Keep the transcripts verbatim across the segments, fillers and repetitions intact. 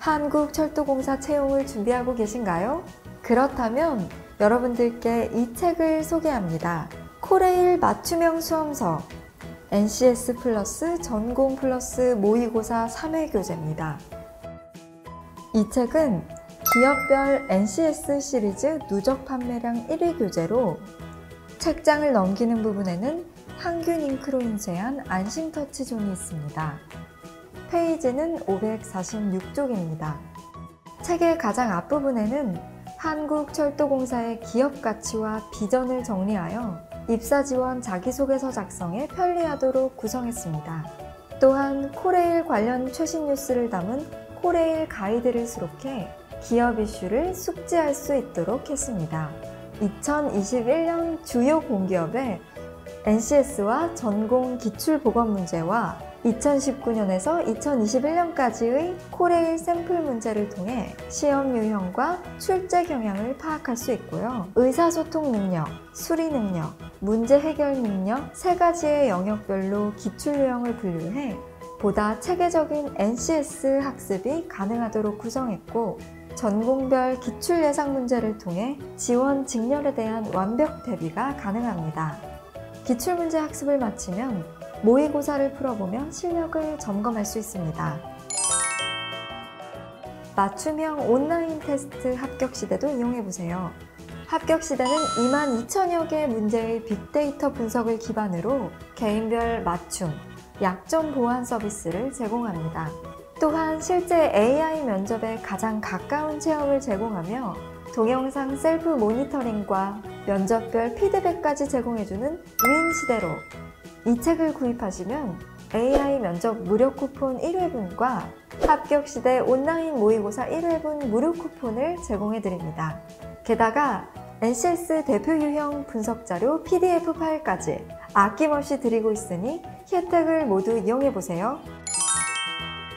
한국철도공사 채용을 준비하고 계신가요? 그렇다면 여러분들께 이 책을 소개합니다. 코레일 맞춤형 수험서 엔씨에스 플러스 전공 플러스 모의고사 삼 회 교재입니다. 이 책은 기업별 엔씨에스 시리즈 누적 판매량 일 위 교재로 책장을 넘기는 부분에는 항균 잉크로 인쇄한 안심 터치존이 있습니다. 페이지는 오백사십육 쪽입니다. 책의 가장 앞부분에는 한국철도공사의 기업 가치와 비전을 정리하여 입사 지원 자기소개서 작성에 편리하도록 구성했습니다. 또한 코레일 관련 최신 뉴스를 담은 코레일 가이드를 수록해 기업 이슈를 숙지할 수 있도록 했습니다. 이천이십일 년 주요 공기업의 엔씨에스와 전공 기출보건 문제와 이천십구 년에서 이천이십일 년까지의 코레일 샘플 문제를 통해 시험 유형과 출제 경향을 파악할 수 있고요. 의사소통 능력, 수리 능력, 문제 해결 능력 세 가지의 영역별로 기출 유형을 분류해 보다 체계적인 엔씨에스 학습이 가능하도록 구성했고, 전공별 기출 예상 문제를 통해 지원 직렬에 대한 완벽 대비가 가능합니다. 기출문제 학습을 마치면 모의고사를 풀어보며 실력을 점검할 수 있습니다. 맞춤형 온라인 테스트 합격시대도 이용해보세요. 합격시대는 이만 이천여 개의 문제의 빅데이터 분석을 기반으로 개인별 맞춤, 약점 보완 서비스를 제공합니다. 또한 실제 에이아이 면접에 가장 가까운 체험을 제공하며 동영상 셀프 모니터링과 면접별 피드백까지 제공해주는 윈 시대로 이 책을 구입하시면 에이아이 면접 무료 쿠폰 일 회분과 합격시대 온라인 모의고사 일 회분 무료 쿠폰을 제공해드립니다. 게다가 엔씨에스 대표 유형 분석자료 피디에프 파일까지 아낌없이 드리고 있으니 혜택을 모두 이용해보세요.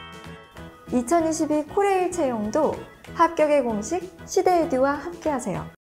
이천이십이 코레일 채용도 합격의 공식 시대에듀와 함께하세요.